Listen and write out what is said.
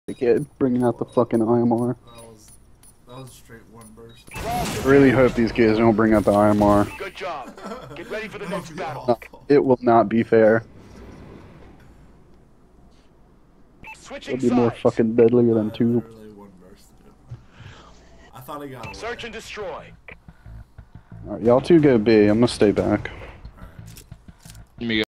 kid bringing out the fucking IMR. That was straight one burst. I really hope these kids don't bring out the IMR. Good job. Get ready for the next battle. No, it will not be fair. Switching It'll be more sides. fucking deadlier than two. Literally one burst. I thought he got away. Search and destroy. Alright, y'all two go B. I'm gonna stay back. Alright.